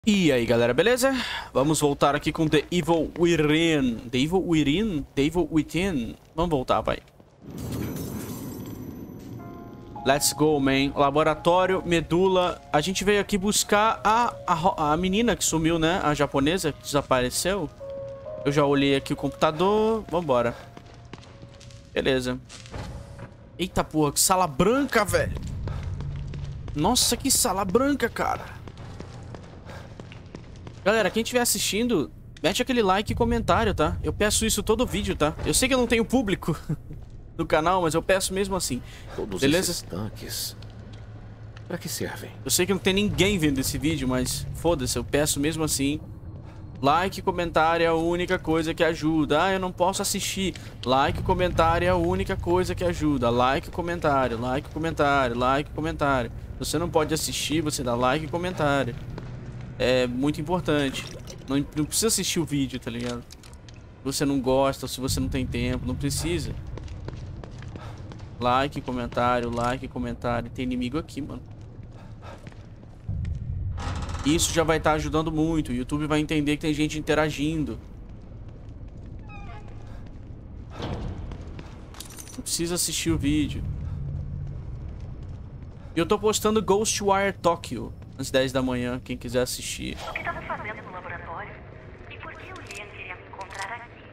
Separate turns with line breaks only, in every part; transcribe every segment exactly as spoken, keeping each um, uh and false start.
E aí galera, beleza? Vamos voltar aqui com The Evil Within. The Evil Within? The Evil Within. Vamos voltar, pai. Let's go, man. Laboratório, medula. A gente veio aqui buscar a, a, a menina que sumiu, né? A japonesa que desapareceu. Eu já olhei aqui o computador. Vambora. Beleza. Eita porra, que sala branca, velho. Nossa, que sala branca, cara. Galera, quem estiver assistindo, mete aquele like e comentário, tá? Eu peço isso todo vídeo, tá? Eu sei que eu não tenho público no canal, mas eu peço mesmo assim.
Todos
beleza?
Esses tanques, pra que servem?
Eu sei que não tem ninguém vendo esse vídeo, mas foda-se, eu peço mesmo assim. Like e comentário é a única coisa que ajuda. Ah, eu não posso assistir. Like e comentário é a única coisa que ajuda. Like e comentário, like e comentário, like e comentário. Você não pode assistir, você dá like e comentário. É muito importante. Não, não precisa assistir o vídeo, tá ligado? Se você não gosta, ou se você não tem tempo, não precisa. Like, comentário, like, comentário. Tem inimigo aqui, mano. Isso já vai estar ajudando muito. O YouTube vai entender que tem gente interagindo. Não precisa assistir o vídeo. E eu tô postando Ghostwire Tokyo às dez da manhã, quem quiser assistir.
O que estava fazendo no laboratório? E por que o Liam queria me encontrar aqui?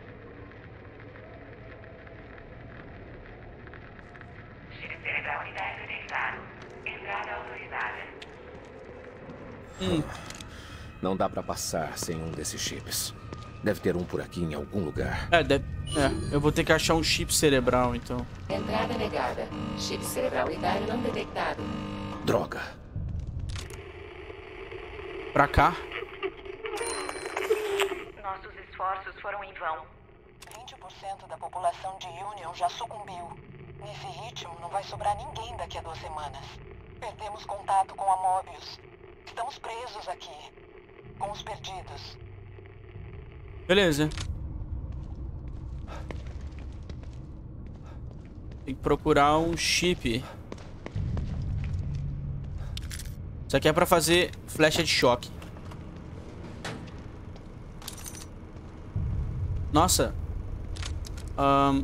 Chip cerebral unidade detectado. Entrada autorizada.
Hum.
Não dá pra passar sem um desses chips. Deve ter um por aqui em algum lugar.
É, deve... é, eu vou ter que achar um chip cerebral, então.
Entrada negada. Chip cerebral unitário não detectado.
Droga.
Pra cá.
Nossos esforços foram em vão.
vinte por cento da população de Union já sucumbiu. Nesse ritmo, não vai sobrar ninguém daqui a duas semanas. Perdemos contato com a Mobius. Estamos presos aqui, com os perdidos.
Beleza. Tem que procurar um chip. Isso aqui é pra fazer flecha de choque. Nossa. Um...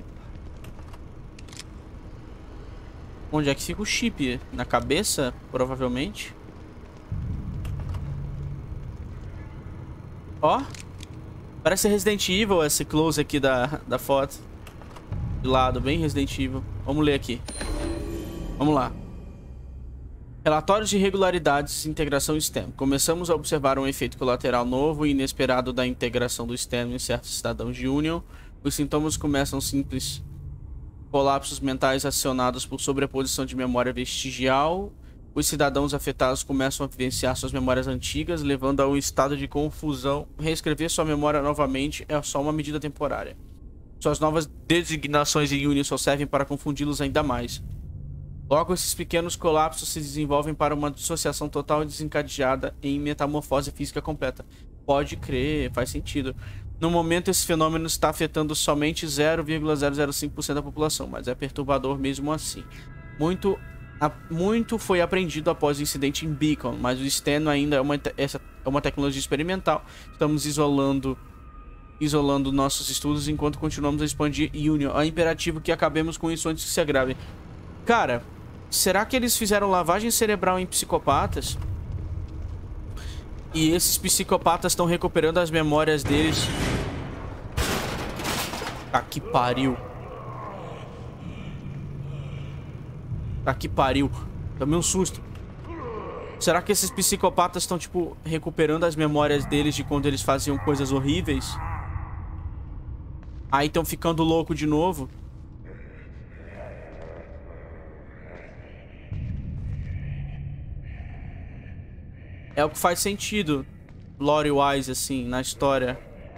Onde é que fica o chip? Na cabeça, provavelmente. Ó. Parece Resident Evil esse close aqui da, da foto. De lado, bem Resident Evil. Vamos ler aqui. Vamos lá. Relatórios de irregularidades e integração STEM. Começamos a observar um efeito colateral novo e inesperado da integração do STEM em certos cidadãos de Union. Os sintomas começam simples. Colapsos mentais acionados por sobreposição de memória vestigial. Os cidadãos afetados começam a vivenciar suas memórias antigas, levando a um estado de confusão. Reescrever sua memória novamente é só uma medida temporária. Suas novas designações em Union só servem para confundi-los ainda mais. Logo, esses pequenos colapsos se desenvolvem para uma dissociação total e desencadeada em metamorfose física completa. Pode crer, faz sentido. No momento, esse fenômeno está afetando somente zero vírgula zero zero cinco por cento da população, mas é perturbador mesmo assim. Muito, a, muito foi aprendido após o incidente em Beacon, mas o STEM ainda é uma, essa, é uma tecnologia experimental. Estamos isolando, isolando nossos estudos enquanto continuamos a expandir Union. É imperativo que acabemos com isso antes que se agrave. Cara, será que eles fizeram lavagem cerebral em psicopatas? E esses psicopatas estão recuperando as memórias deles. Tá que pariu. Tá que pariu. Tomei um susto. Será que esses psicopatas estão, tipo, recuperando as memórias deles de quando eles faziam coisas horríveis? Aí estão ficando louco de novo? É o que faz sentido, lore-wise, assim, na história.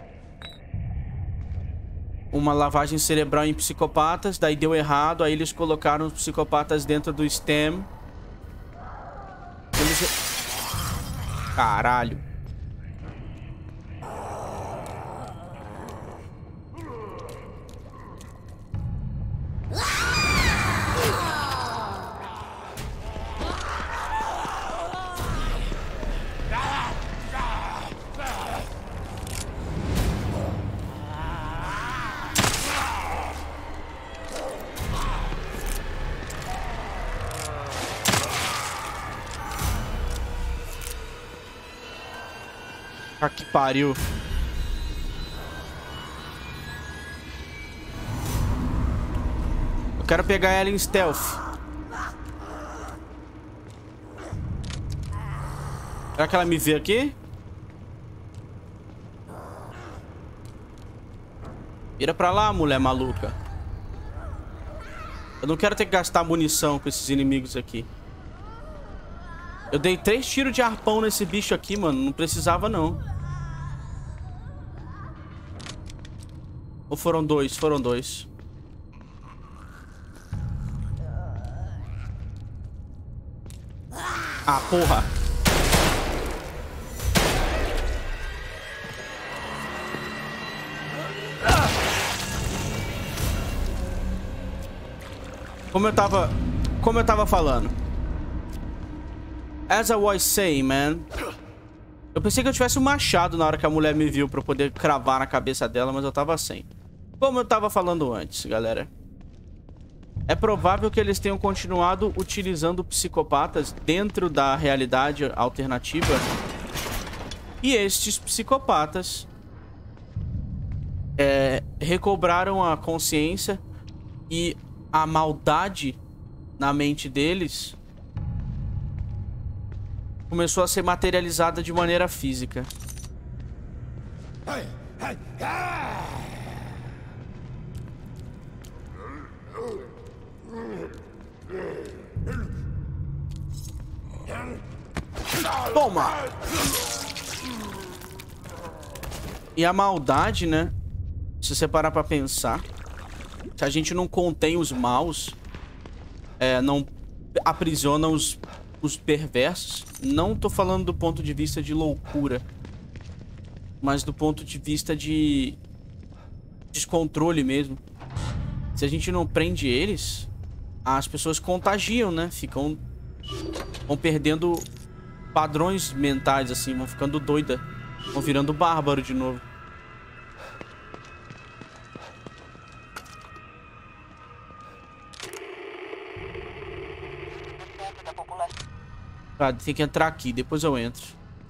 Uma lavagem cerebral em psicopatas, daí deu errado, aí eles colocaram os psicopatas dentro do STEM. Eles... Caralho. Ah, que pariu. Eu quero pegar ela em stealth. Será que ela me vê aqui? Vira pra lá, mulher maluca. Eu não quero ter que gastar munição com esses inimigos aqui. Eu dei três tiros de arpão nesse bicho aqui, mano. Não precisava, não. Ou foram dois? Foram dois. Ah, porra. Como eu tava... Como eu tava falando. As I was saying, man. Eu pensei que eu tivesse um machado na hora que a mulher me viu pra eu poder cravar na cabeça dela, mas eu tava sem. Como eu tava falando antes, galera. É provável que eles tenham continuado utilizando psicopatas dentro da realidade alternativa. E estes psicopatas é, recobraram a consciência e a maldade na mente deles começou a ser materializada de maneira física. Toma! E a maldade, né? Se você parar pra pensar, se a gente não contém os maus, é, não aprisiona os, os perversos, não tô falando do ponto de vista de loucura, mas do ponto de vista de descontrole mesmo. Se a gente não prende eles, as pessoas contagiam, né? Ficam... Vão perdendo padrões mentais, assim, vão ficando doida. Vão virando bárbaro de novo. Ah, tem que entrar aqui, depois eu entro.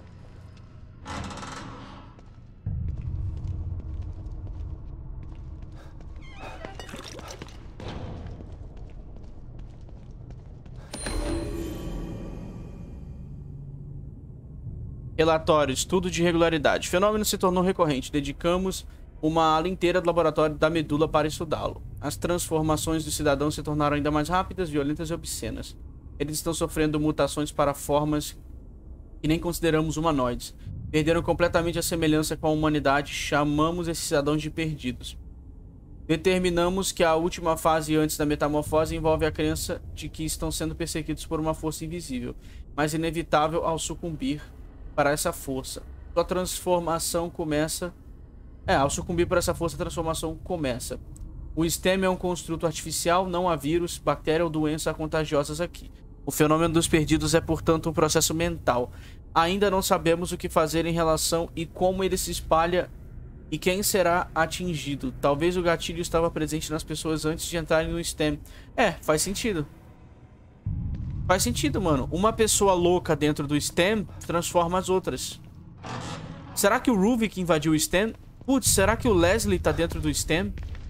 Relatório, estudo de irregularidade. O fenômeno se tornou recorrente. Dedicamos uma ala inteira do laboratório da medula para estudá-lo. As transformações dos cidadãos se tornaram ainda mais rápidas, violentas e obscenas. Eles estão sofrendo mutações para formas que nem consideramos humanoides. Perderam completamente a semelhança com a humanidade. Chamamos esses cidadãos de perdidos. Determinamos que a última fase antes da metamorfose envolve a crença de que estão sendo perseguidos por uma força invisível, mas inevitável ao sucumbir para essa força. Sua transformação começa... É, ao sucumbir para essa força, a transformação começa. O STEM é um construto artificial, não há vírus, bactéria ou doença contagiosas aqui. O fenômeno dos perdidos é, portanto, um processo mental. Ainda não sabemos o que fazer em relação e como ele se espalha e quem será atingido. Talvez o gatilho estava presente nas pessoas antes de entrarem no STEM. É, faz sentido. Faz sentido, mano. Uma pessoa louca dentro do STEM transforma as outras. Será que o Ruvik invadiu o STEM? Putz, será que o Leslie tá dentro do STEM?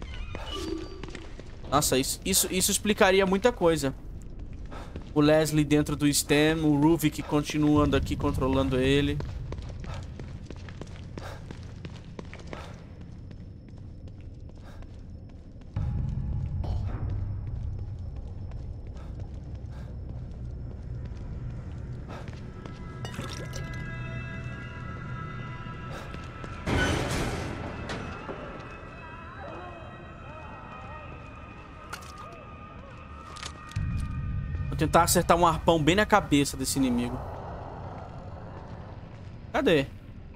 Nossa, isso, isso, isso explicaria muita coisa. O Leslie dentro do STEM, o Ruvik continuando aqui controlando ele. Vou tentar acertar um arpão bem na cabeça desse inimigo. Cadê?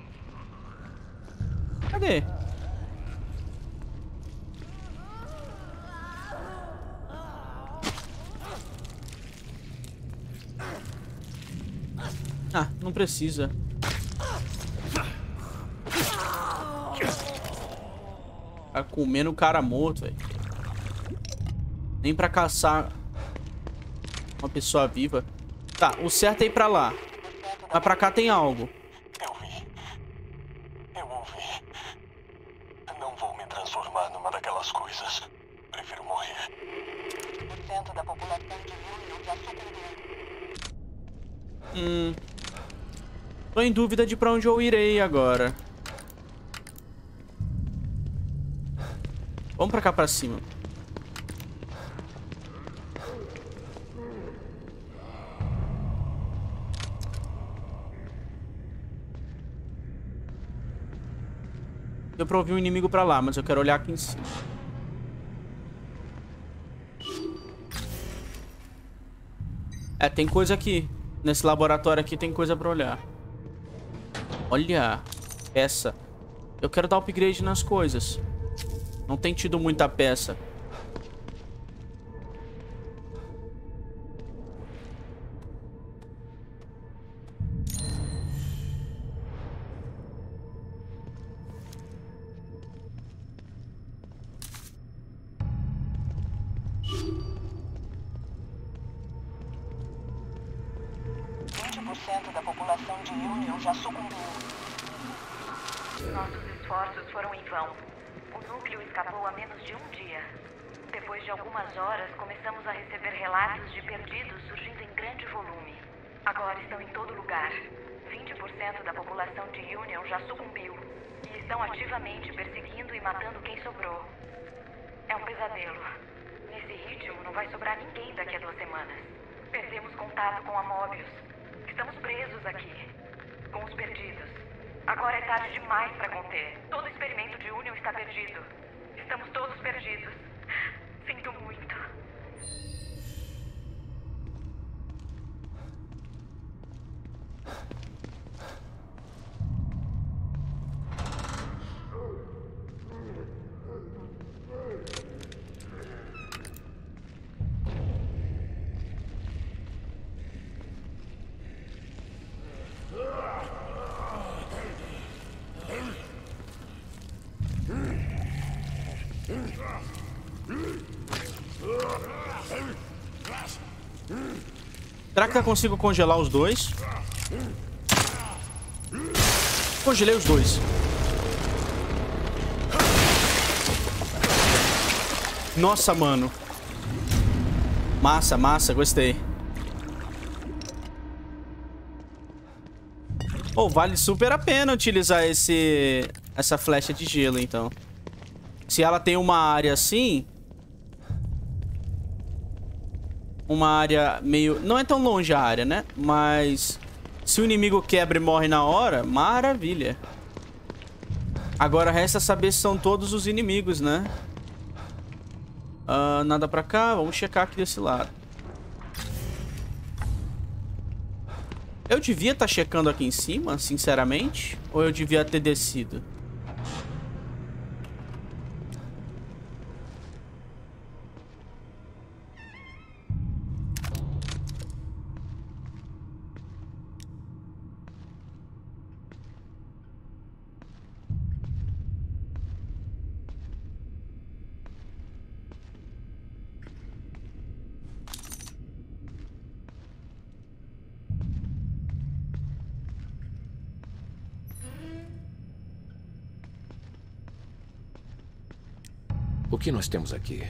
Cadê? Ah, não precisa. Tá comendo o cara morto, velho. Nem pra caçar uma pessoa viva. Tá, o certo é ir pra lá. Mas pra cá tem algo.
Eu vi.
não vi. Não vou me transformar numa daquelas coisas. Prefiro morrer.
vinte por cento da população de Union já sucumbiu.
Hum. Tô em dúvida de pra onde eu irei agora. Vamos pra cá pra cima. Deu pra ouvir um inimigo pra lá, mas eu quero olhar aqui em cima. É, tem coisa aqui. Nesse laboratório aqui tem coisa pra olhar. Olha. Peça. Eu quero dar upgrade nas coisas. Não tem tido muita peça.
vinte por cento da população de Union já sucumbiu.
Nossos esforços foram em vão. O núcleo escapou há menos de um dia. Depois de algumas horas, começamos a receber relatos de perdidos surgindo em grande volume. Agora estão em todo lugar. vinte por cento da população de Union já sucumbiu. E estão ativamente perseguindo e matando quem sobrou. É um pesadelo. Nesse ritmo, não vai sobrar ninguém daqui a duas semanas. Perdemos contato com a Mobius. Estamos presos aqui. Com os perdidos. Agora é tarde demais para conter. Todo experimento de Union está perdido. Estamos todos perdidos. Sinto muito.
Será que eu consigo congelar os dois? Congelei os dois. Nossa, mano. Massa, massa, gostei. Oh, vale super a pena utilizar esse essa flecha de gelo, então. Se ela tem uma área assim... Uma área meio... Não é tão longe a área, né? Mas... Se o inimigo quebra e morre na hora, maravilha. Agora resta saber se são todos os inimigos, né? Uh, nada pra cá. Vamos checar aqui desse lado. Eu devia estar checando aqui em cima, sinceramente? Ou eu devia ter descido?
O que nós temos aqui?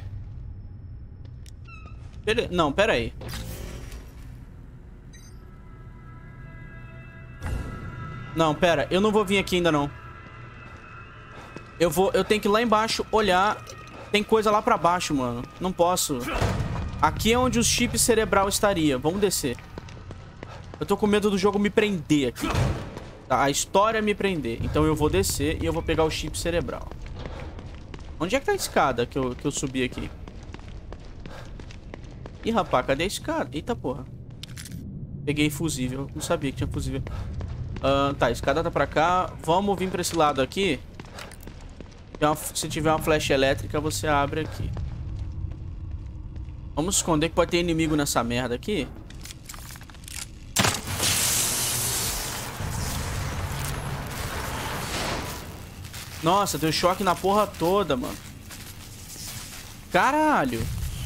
Pera... Não, pera aí. Não, pera. Eu não vou vir aqui ainda, não. Eu vou... Eu tenho que ir lá embaixo olhar. Tem coisa lá pra baixo, mano. Não posso. Aqui é onde o chip cerebral estaria. Vamos descer. Eu tô com medo do jogo me prender aqui. Tá, a história me prender. Então eu vou descer e eu vou pegar o chip cerebral. Onde é que tá a escada que eu, que eu subi aqui? Ih, rapaz, cadê a escada? Eita, porra. Peguei fusível. Não sabia que tinha fusível. Uh, tá, a escada tá pra cá. Vamos vir pra esse lado aqui. Se tiver uma flecha elétrica, você abre aqui. Vamos esconder que pode ter inimigo nessa merda aqui. Nossa, deu choque na porra toda, mano. Caralho.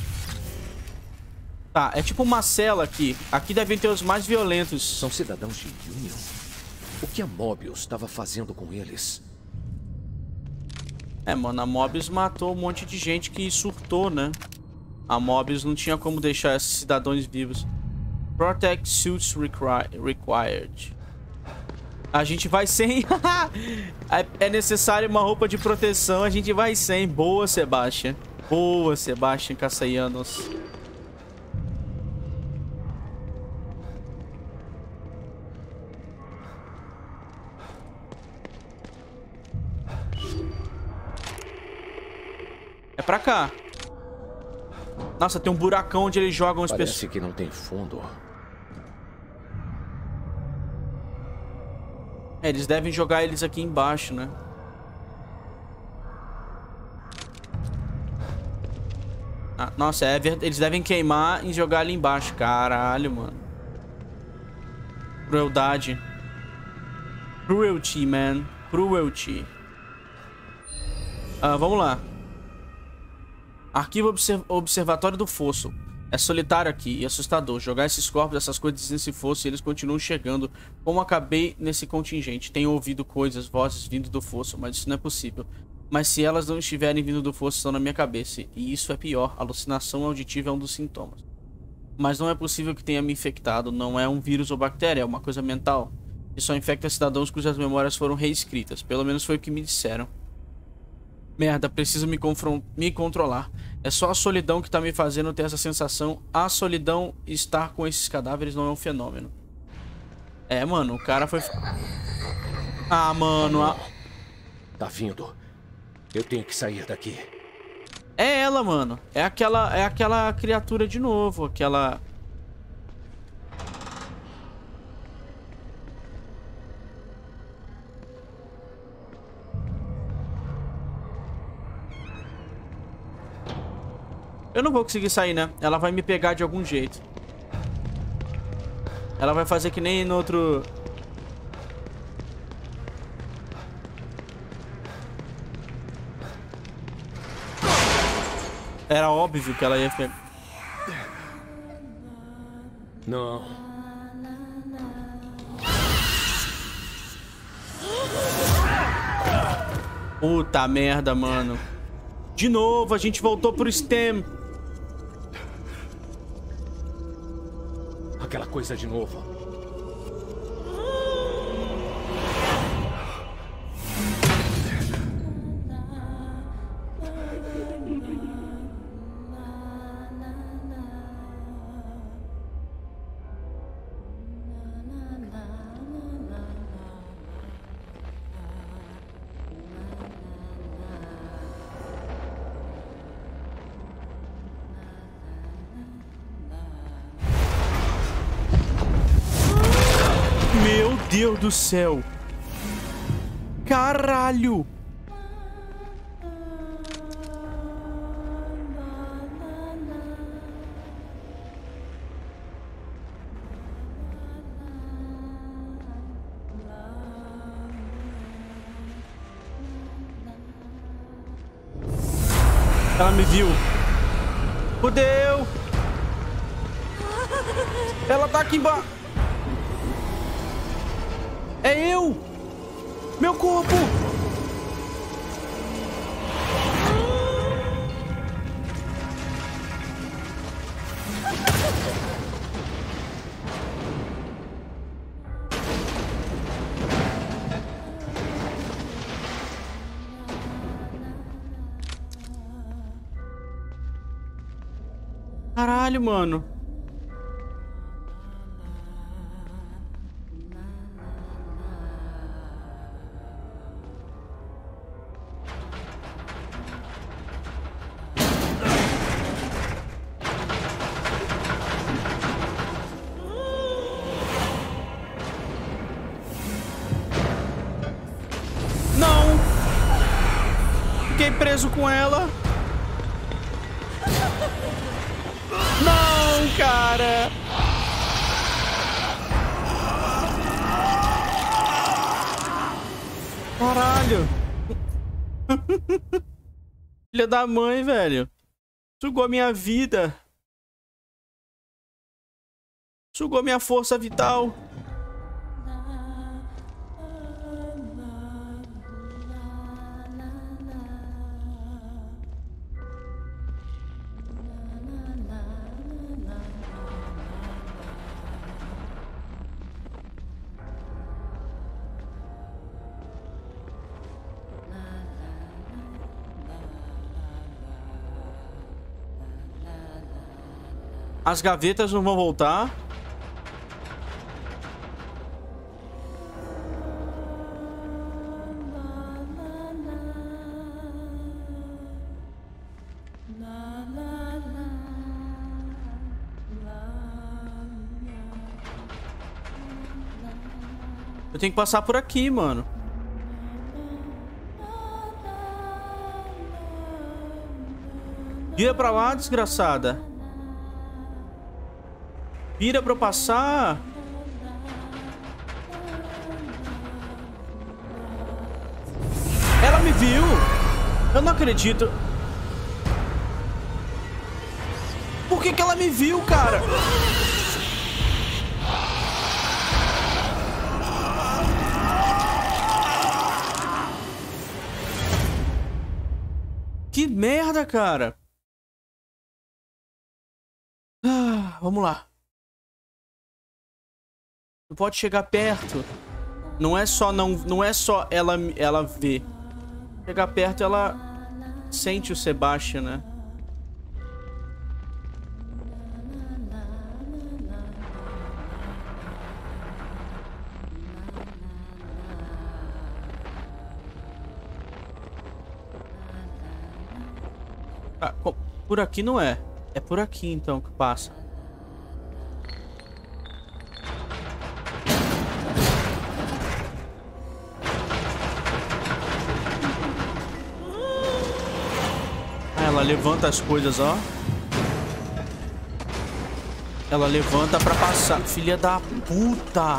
Tá, é tipo uma cela aqui. Aqui devem ter os mais violentos.
São cidadãos de Union. O que a Mobius estava fazendo com eles?
É, mano, a Mobius matou um monte de gente que surtou, né? A Mobius não tinha como deixar esses cidadãos vivos. Protect suits required. A gente vai sem... É necessário uma roupa de proteção. A gente vai sem. Boa, Sebastian. Boa, Sebastian Castellanos. É pra cá. Nossa, tem um buracão onde eles jogam as pessoas.
Parece que não tem fundo.
É, eles devem jogar eles aqui embaixo, né? Ah, nossa, é verdade. Eles devem queimar e jogar ali embaixo. Caralho, mano. Crueldade. Cruelty, man. Cruelty. Ah, vamos lá. Arquivo observ Observatório do Fosso. É solitário aqui e assustador. Jogar esses corpos, essas coisas nesse fosso e eles continuam chegando. Como acabei nesse contingente. Tenho ouvido coisas, vozes vindo do fosso, mas isso não é possível. Mas se elas não estiverem vindo do fosso, estão na minha cabeça. E isso é pior. Alucinação auditiva é um dos sintomas. Mas não é possível que tenha me infectado. Não é um vírus ou bactéria, é uma coisa mental. E só infecta cidadãos cujas memórias foram reescritas. Pelo menos foi o que me disseram. Merda, preciso me, me controlar. É só a solidão que tá me fazendo ter essa sensação. A solidão estar com esses cadáveres não é um fenômeno. É, mano, o cara foi... Ah, mano... A...
Tá vindo. Eu tenho que sair daqui.
É ela, mano. É aquela, é aquela criatura de novo. Aquela... Eu não vou conseguir sair, né? Ela vai me pegar de algum jeito. Ela vai fazer que nem no outro... Era óbvio que ela ia pegar.
Não.
Puta merda, mano. De novo, a gente voltou pro STEM.
Aquela coisa de novo.
Meu Deus do céu. Caralho. Ela me viu. Fudeu. Ela tá aqui embaixo. É eu! Meu corpo! Caralho, mano. Preso com ela. Não, cara. Caralho. Filha da mãe, velho. Sugou minha vida. Sugou minha força vital. As gavetas não vão voltar. Eu tenho que passar por aqui, mano. Vira pra lá, desgraçada. Vira pra eu passar. Ela me viu. Eu não acredito. Por que que ela me viu, cara? Que merda, cara. Ah, vamos lá. Não pode chegar perto. Não é só não, não é só ela ela ver. Chegar perto, ela sente o Sebastian, né? Ah, por aqui não é. É por aqui então que passa. Ah, ela levanta as coisas, ó. Ela levanta pra passar. Filha da puta.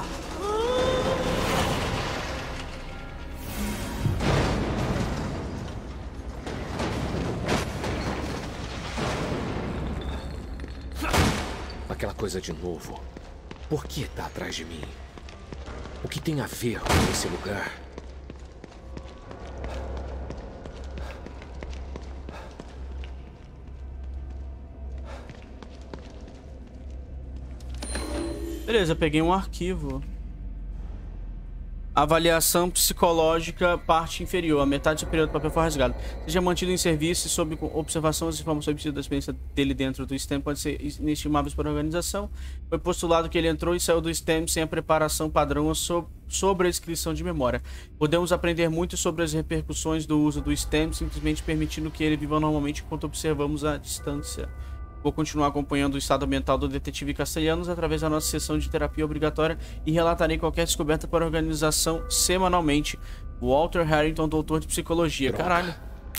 Aquela coisa de novo. Por que tá atrás de mim? O que tem a ver com esse lugar?
Beleza, peguei um arquivo. Avaliação psicológica, parte inferior. A metade superior do papel foi rasgado. Seja mantido em serviço e sob observação. As informações obtidas da experiência dele dentro do S T E M podem ser inestimáveis para a organização. Foi postulado que ele entrou e saiu do S T E M sem a preparação padrão so sobre a inscrição de memória. Podemos aprender muito sobre as repercussões do uso do S T E M, simplesmente permitindo que ele viva normalmente enquanto observamos a distância. Vou continuar acompanhando o estado mental do detetive Castellanos através da nossa sessão de terapia obrigatória e relatarei qualquer descoberta para a organização semanalmente. Walter Harrington, doutor de psicologia.
Droga.
Caralho.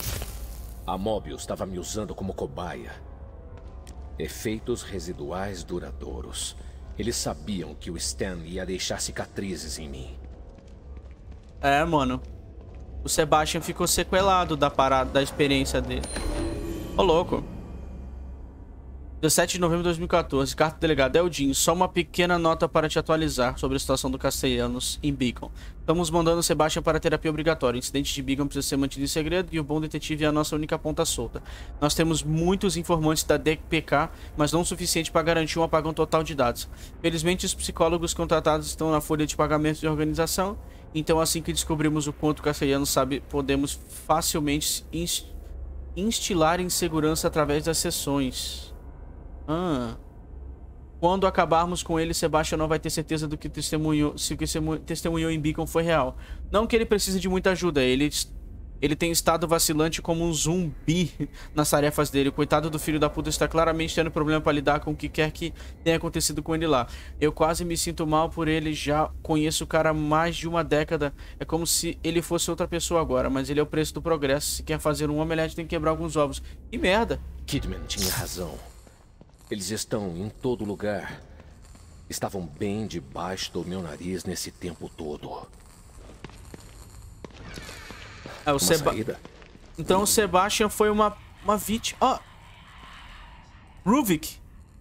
A Mobius estava me usando como cobaia. Efeitos residuais duradouros. Eles sabiam que o Stan ia deixar cicatrizes em mim.
É, mano. O Sebastian ficou sequelado da parada, da experiência dele. Ô, louco. dezessete de novembro de dois mil e quatorze, carta do delegado Eldin, só uma pequena nota para te atualizar sobre a situação do Castellanos em Beacon. Estamos mandando o Sebastian para a terapia obrigatória. O incidente de Beacon precisa ser mantido em segredo e o bom detetive é a nossa única ponta solta. Nós temos muitos informantes da D P K, mas não o suficiente para garantir um apagão total de dados. Felizmente, os psicólogos contratados estão na folha de pagamento de organização, então assim que descobrimos o quanto o Castellanos sabe, podemos facilmente inst instilar insegurança através das sessões. Ah. Quando acabarmos com ele, Sebastian não vai ter certeza do que testemunhou, se o que testemunhou em Beacon foi real. Não que ele precise de muita ajuda, ele, ele tem estado vacilante como um zumbi nas tarefas dele. O coitado do filho da puta está claramente tendo problema para lidar com o que quer que tenha acontecido com ele lá. Eu quase me sinto mal por ele, já conheço o cara há mais de uma década. É como se ele fosse outra pessoa agora, mas ele é o preço do progresso. Se quer fazer um omelete, tem que quebrar alguns ovos. Que merda!
Kidman tinha razão. Eles estão em todo lugar. Estavam bem debaixo do meu nariz nesse tempo todo.
É, o Seba... Então o Sebastian foi uma, uma vítima. Ó! Oh. Ruvik.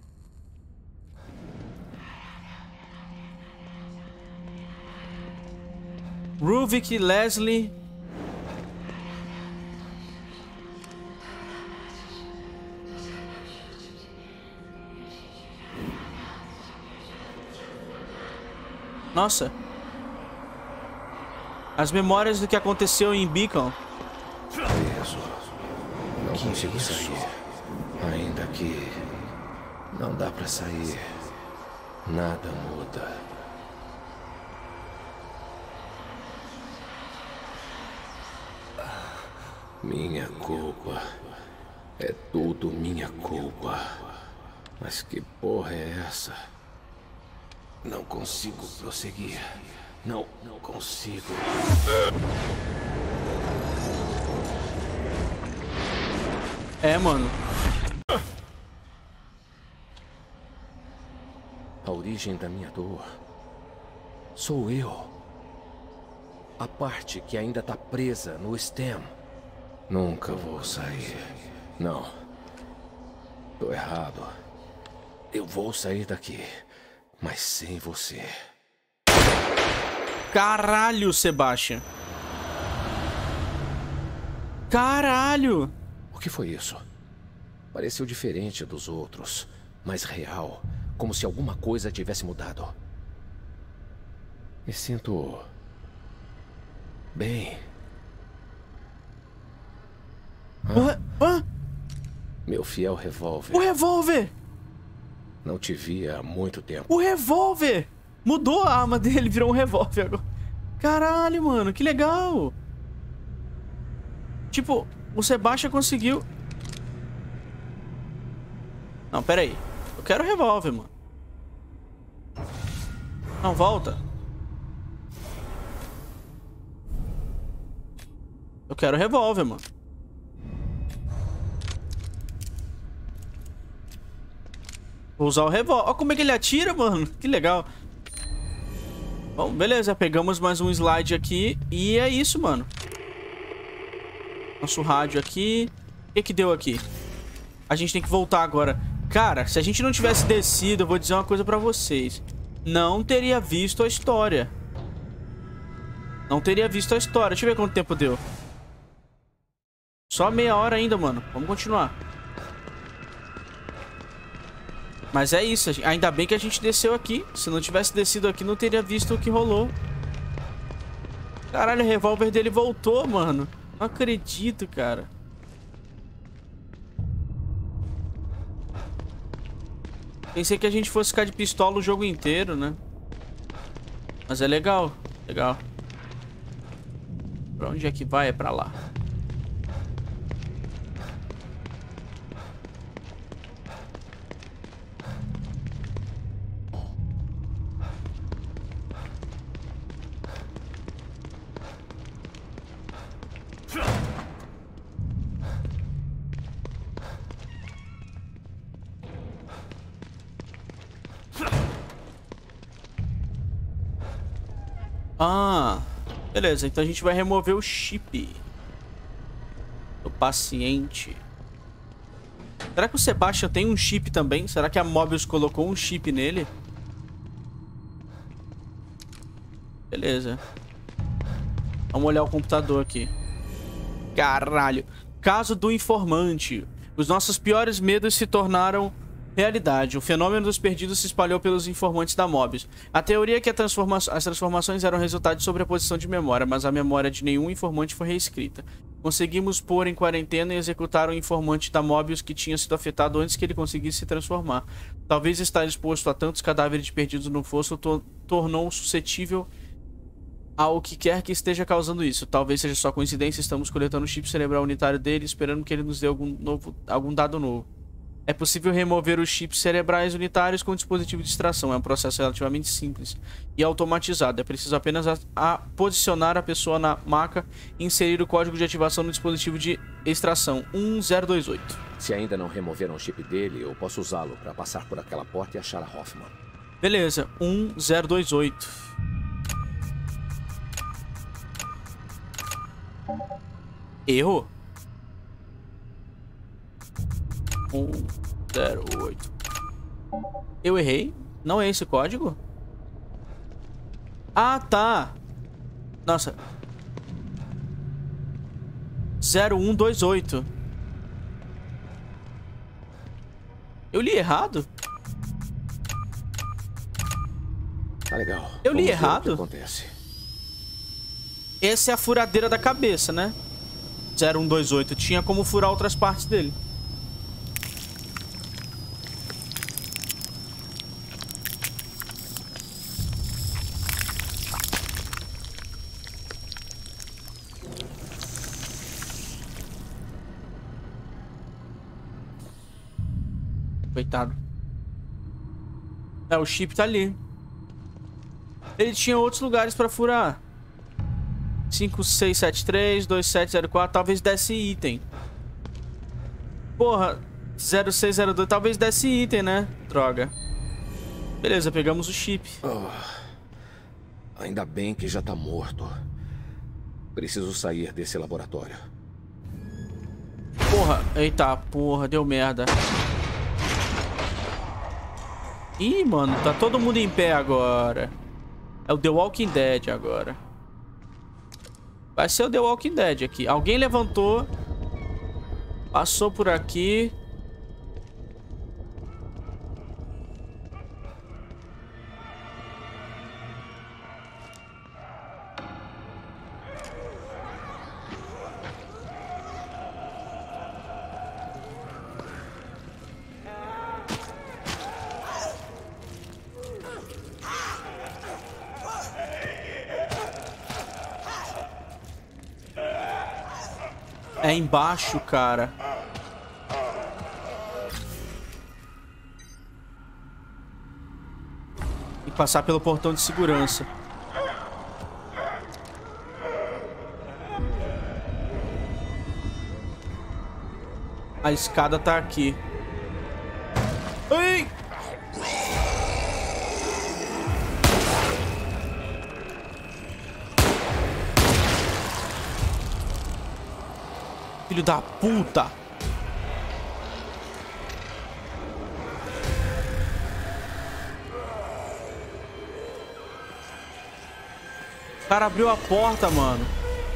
Ruvik, Leslie. Nossa. As memórias do que aconteceu em Beacon.
Preso. Não consigo sair. Ainda que Não dá pra sair. Nada muda. Minha culpa. É tudo minha culpa. Mas que porra é essa? Não consigo prosseguir. Não, não consigo.
É, mano.
A origem da minha dor sou eu. A parte que ainda tá presa no stem. Nunca vou sair. Não. Tô errado. Eu vou sair daqui, mas sem você.
Caralho, Sebastian. Caralho.
O que foi isso? Pareceu diferente dos outros, mais real, como se alguma coisa tivesse mudado. Me sinto bem.
Hã? Hã?
Meu fiel revólver.
O revólver!
Não te via há muito tempo.
O revólver! Mudou a arma dele, virou um revólver agora. Caralho, mano, que legal! Tipo, o Sebastian conseguiu... Não, pera aí. Eu quero o revólver, mano. Não, volta. Eu quero o revólver, mano. Vou usar o revólver. Olha como é que ele atira, mano. Que legal. Bom, beleza. Pegamos mais um slide aqui. E é isso, mano. Nosso rádio aqui. O que que deu aqui? A gente tem que voltar agora. Cara, se a gente não tivesse descido, eu vou dizer uma coisa pra vocês. Não teria visto a história. Não teria visto a história. Deixa eu ver quanto tempo deu. Só meia hora ainda, mano. Vamos continuar. Mas é isso. Ainda bem que a gente desceu aqui. Se não tivesse descido aqui, não teria visto o que rolou. Caralho, o revólver dele voltou, mano. Não acredito, cara. Pensei que a gente fosse ficar de pistola o jogo inteiro, né? Mas é legal. Legal. Pra onde é que vai? É pra lá. Ah, beleza. Então a gente vai remover o chip do paciente. Será que o Sebastian tem um chip também? Será que a Mobius colocou um chip nele? Beleza. Vamos olhar o computador aqui. Caralho. Caso do informante. Os nossos piores medos se tornaram realidade. O fenômeno dos perdidos se espalhou pelos informantes da Mobius. A teoria é que a transforma as transformações eram resultado de sobreposição de memória, mas a memória de nenhum informante foi reescrita. Conseguimos pôr em quarentena e executar o informante da Mobius que tinha sido afetado antes que ele conseguisse se transformar. Talvez estar exposto a tantos cadáveres de perdidos no fosso to tornou-o suscetível ao que quer que esteja causando isso. Talvez seja só coincidência, estamos coletando o chip cerebral unitário dele, esperando que ele nos dê algum, novo, algum dado novo. É possível remover os chips cerebrais unitários com o dispositivo de extração. É um processo relativamente simples e automatizado. É preciso apenas a, a posicionar a pessoa na maca e inserir o código de ativação no dispositivo de extração um zero dois oito.
Se ainda não removeram o chip dele, eu posso usá-lo para passar por aquela porta e achar a Hoffman.
Beleza, um zero dois oito. Erro. um zero oito. Eu errei? Não é esse o código? Ah, tá. Nossa. zero um dois oito. Eu li errado?
Tá legal.
Eu li
Vamos ver
errado?
o que acontece.
Essa é a furadeira da cabeça, né? zero um dois oito. Tinha como furar outras partes dele. Coitado. É, o chip tá ali. Ele tinha outros lugares pra furar. cinco seis sete três, dois sete zero quatro. Talvez desse item. Porra. zero seis zero dois. Talvez desse item, né? Droga. Beleza, pegamos o chip.
Oh, ainda bem que já tá morto. Preciso sair desse laboratório.
Porra. Eita, porra. Deu merda. Ih, mano. Tá todo mundo em pé agora. É o The Walking Dead agora. Vai ser o The Walking Dead aqui. Alguém levantou. Passou por aqui. É embaixo, cara. E passar pelo portão de segurança. A escada tá aqui. Ai! Filho da puta! O cara abriu a porta, mano.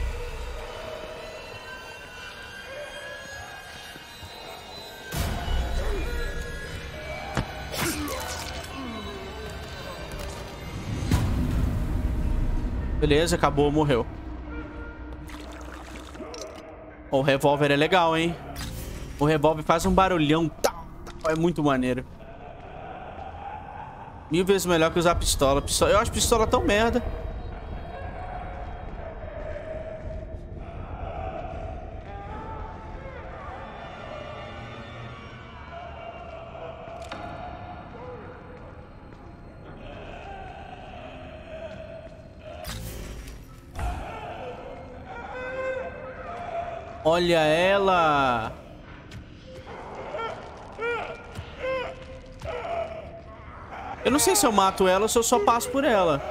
Beleza, acabou, morreu. O revólver é legal, hein? O revólver faz um barulhão. É muito maneiro. Mil vezes melhor que usar pistola. pistola. Eu acho pistola tão merda. Olha ela. Eu não sei se eu mato ela ou se eu só passo por ela.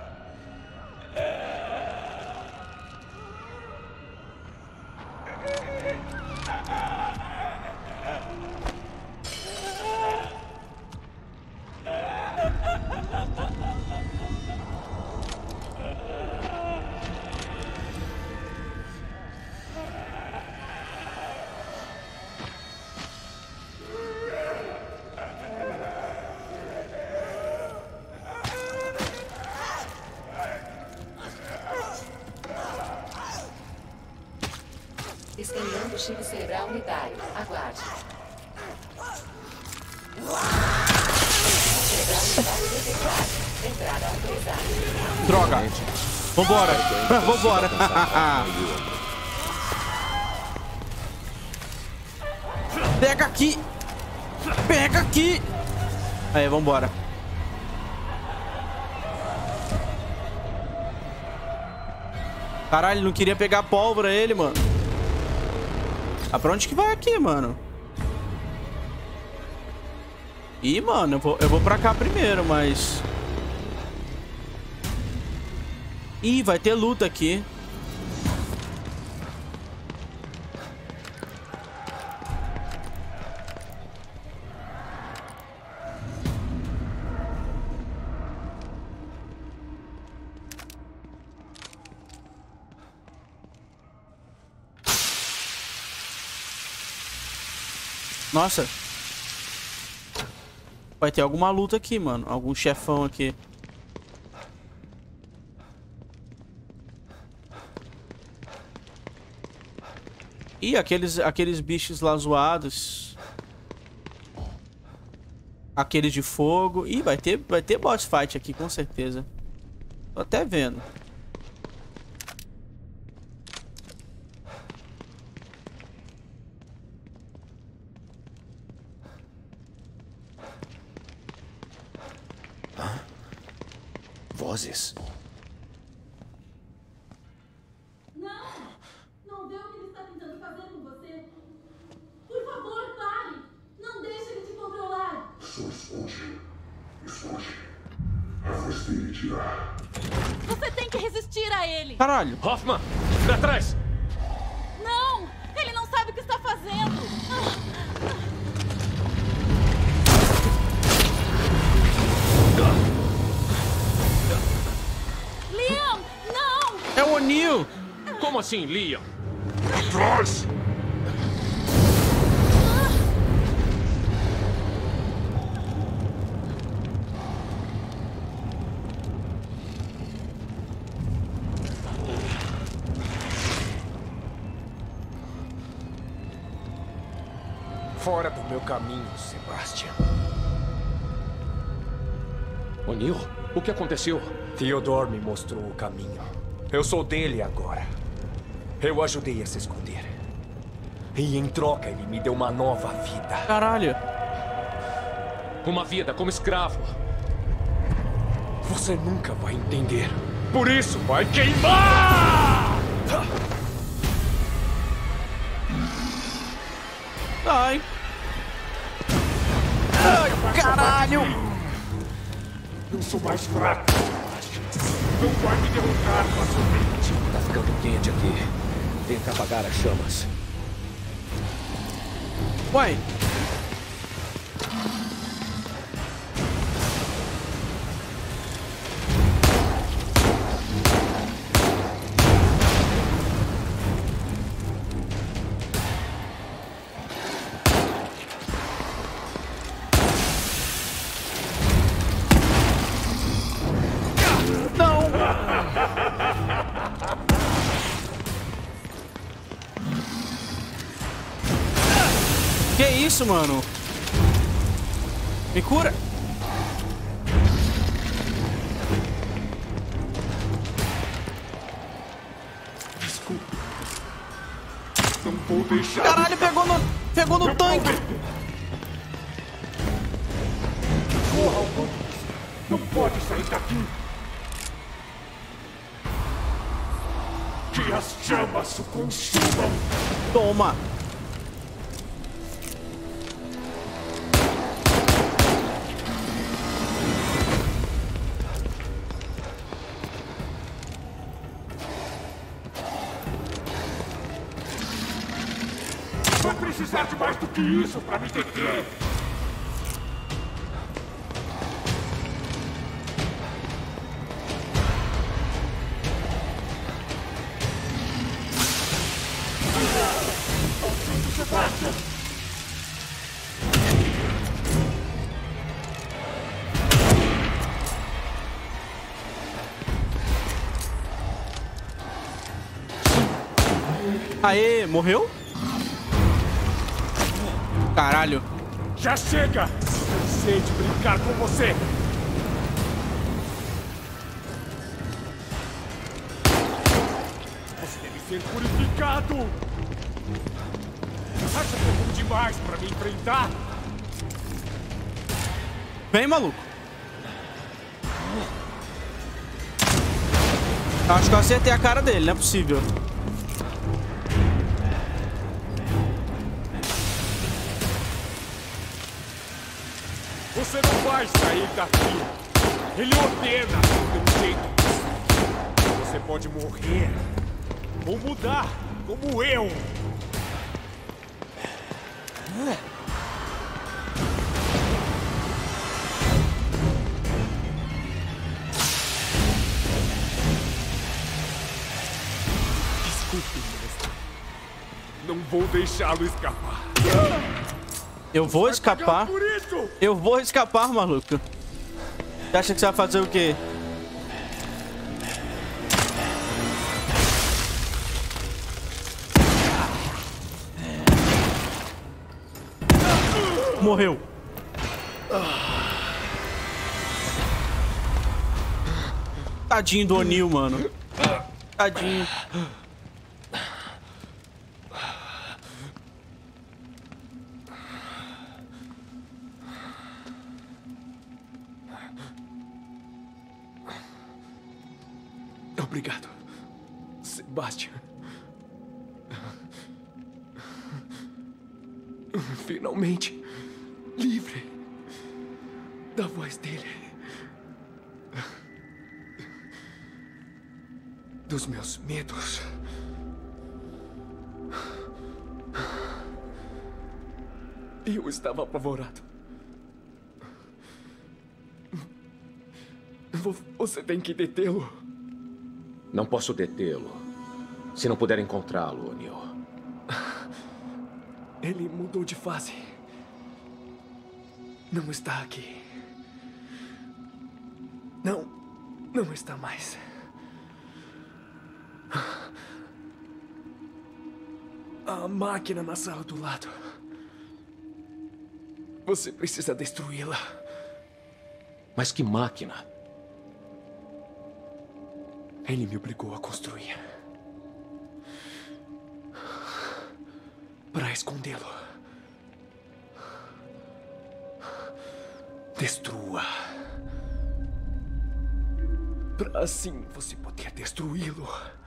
Escaneando o chip cerebral unitário. Aguarde. Cerebral unitário detectado. Entrada autorizada.
Droga. Vambora. Vambora. Pega aqui. Pega aqui. Aí, vambora. Caralho, não queria pegar pólvora ele, mano. Ah, pra onde que vai aqui, mano? Ih, mano, eu vou, eu vou pra cá primeiro, mas... Ih, vai ter luta aqui. Nossa. Vai ter alguma luta aqui, mano. Algum chefão aqui. Ih, aqueles, aqueles bichos lá zoados. Aqueles de fogo. Ih, vai ter, vai ter boss fight aqui, com certeza. Tô até vendo.
vozes?
Não! Não vê o que ele está tentando fazer com você? Por favor, pare! Não deixe ele te controlar!
Só esconde. Esconde. A voz dele tirar.
Você tem que resistir a ele!
Caralho.
Hoffman, pra trás!
Não! Ele não sabe o que está fazendo! Liam! Não!
É o O'Neill.
Como assim, Liam?
Atrás!
Fora do meu caminho, Sebastian.
O'Neill, o que aconteceu?
Theodore me mostrou o caminho. Eu sou dele agora. Eu ajudei a se esconder. E em troca ele me deu uma nova vida.
Caralho.
Uma vida como escravo.
Você nunca vai entender. Por isso vai queimar!
Ai. Ai, caralho.
Eu sou mais fraco. Não vai me derrotar facilmente.
Tá ficando quente aqui. Tenta apagar as chamas.
Uai. Não. Que isso, mano? Me cura.
Desculpe. Não vou deixar.
Caralho, pegou no, pegou no tanque.
Corra, Augusto. Não pode sair daqui. Que as chamas o consumam.
Toma.
Vou precisar de mais do que isso para me deter. Sebastian!
Aê, morreu? Caralho.
Já chega! Cansei de brincar com você! Você deve ser purificado! Acha que é bom demais pra me enfrentar?
Vem, maluco. Acho que eu acertei a cara dele, não é possível.
Você não vai sair daqui! Ele ordena do teu jeito! Você pode morrer ou mudar, como eu! Desculpe, mestre. Não vou deixá-lo escapar.
Eu vou escapar.
Por isso!
Eu vou escapar, maluco. Você acha que você vai fazer o quê? Morreu. Tadinho do O'Neill, mano. Tadinho.
Obrigado, Sebastian. Finalmente livre da voz dele, dos meus medos. Eu estava apavorado. Você tem que detê-lo.
Não posso detê-lo se não puder encontrá-lo, O'Neill.
Ele mudou de fase. Não está aqui. Não, não está mais. A máquina na sala do lado. Você precisa destruí-la.
Mas que máquina?
Ele me obrigou a construir. Para escondê-lo. Destrua. Para assim você poder destruí-lo.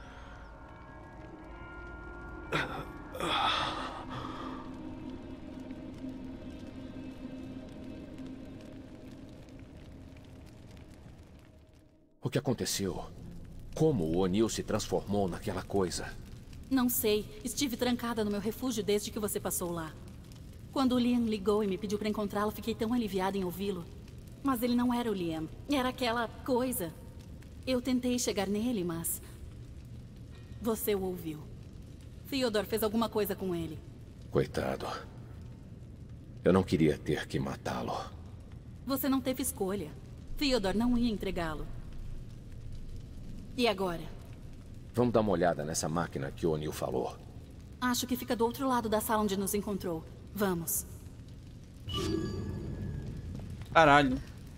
O que aconteceu? Como o O'Neill se transformou naquela coisa?
Não sei. Estive trancada no meu refúgio desde que você passou lá. Quando o Liam ligou e me pediu para encontrá-lo, fiquei tão aliviada em ouvi-lo. Mas ele não era o Liam. Era aquela coisa. Eu tentei chegar nele, mas... você o ouviu. Theodore fez alguma coisa com ele.
Coitado. Eu não queria ter que matá-lo.
Você não teve escolha. Theodore não ia entregá-lo. E agora?
Vamos dar uma olhada nessa máquina que o O'Neill falou.
Acho que fica do outro lado da sala onde nos encontrou. Vamos.
Caralho.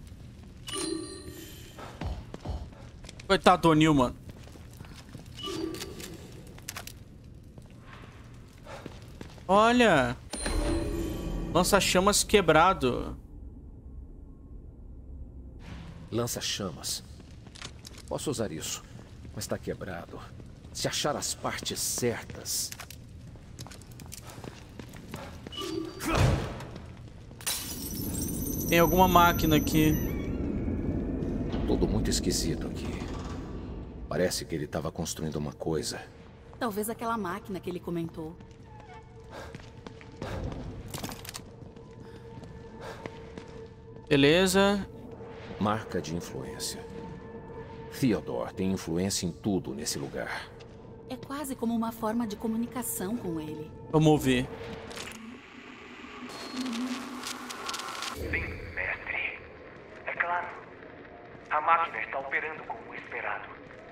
Coitado do O'Neill, mano. Olha. Lança-chamas quebrado.
Lança-chamas. Posso usar isso, mas está quebrado. Se achar as partes certas...
Tem alguma máquina aqui.
Tudo muito esquisito aqui. Parece que ele estava construindo uma coisa.
Talvez aquela máquina que ele comentou.
Beleza.
Marca de influência. Theodore tem influência em tudo nesse lugar.
É quase como uma forma de comunicação com ele.
Vamos ver.
Sim, mestre. É claro. A máquina está operando como esperado.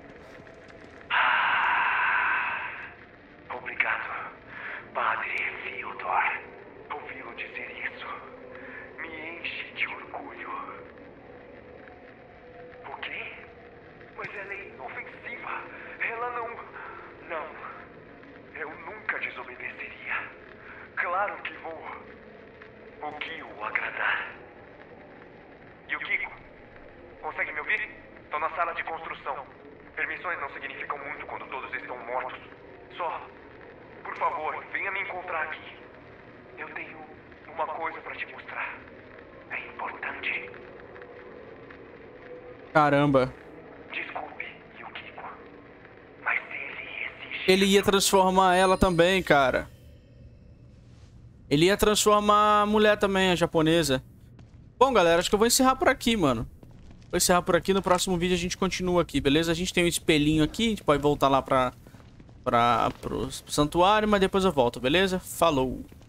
Ah, obrigado, Padre Theodore. Ouvi-lo dizer isso me enche de orgulho. O quê? Mas ela é inofensiva. Ela não... Não. Eu nunca desobedeceria. Claro que vou. O que o agradar. E o Kiko? Consegue me ouvir? Tô na sala de construção. Permissões não significam muito quando todos estão mortos. Só, por favor, venha me encontrar aqui. Eu tenho uma coisa pra te mostrar. É importante.
Caramba.
Desculpe, Yukiko. Mas ele exige...
Ele ia transformar ela também, cara. Ele ia transformar a mulher também, a japonesa. Bom, galera, acho que eu vou encerrar por aqui, mano. Vou encerrar por aqui. No próximo vídeo a gente continua aqui, beleza? A gente tem um espelhinho aqui. A gente pode voltar lá pra, pra, pro santuário, mas depois eu volto, beleza? Falou!